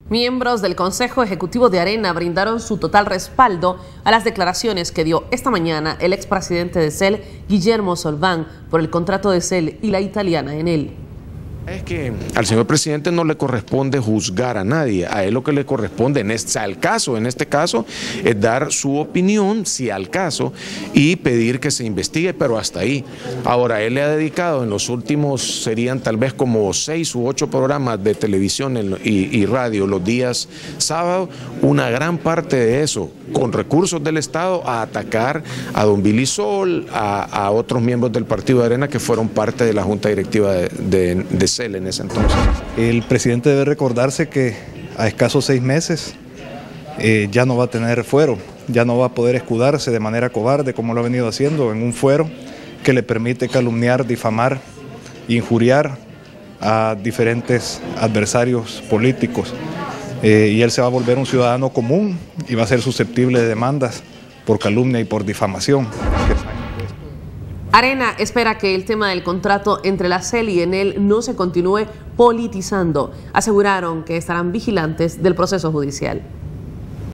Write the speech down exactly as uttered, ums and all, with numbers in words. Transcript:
Miembros del Consejo Ejecutivo de Arena brindaron su total respaldo a las declaraciones que dio esta mañana el expresidente de S E L, Guillermo Solván, por el contrato de S E L y la italiana Enel. Es que al señor presidente no le corresponde juzgar a nadie, a él lo que le corresponde en este al caso, en este caso, es dar su opinión, si al caso, y pedir que se investigue, pero hasta ahí. Ahora, él le ha dedicado en los últimos, serían tal vez como seis u ocho programas de televisión y, y radio los días sábados, una gran parte de eso, con recursos del Estado, a atacar a don Billy Sol, a, a otros miembros del Partido de Arena que fueron parte de la Junta Directiva de, de, de S E L en ese entonces. El presidente debe recordarse que a escasos seis meses eh, ya no va a tener fuero, ya no va a poder escudarse de manera cobarde como lo ha venido haciendo en un fuero que le permite calumniar, difamar, injuriar a diferentes adversarios políticos. Eh, y él se va a volver un ciudadano común y va a ser susceptible de demandas por calumnia y por difamación. Arena espera que el tema del contrato entre la S E L y Enel no se continúe politizando. Aseguraron que estarán vigilantes del proceso judicial.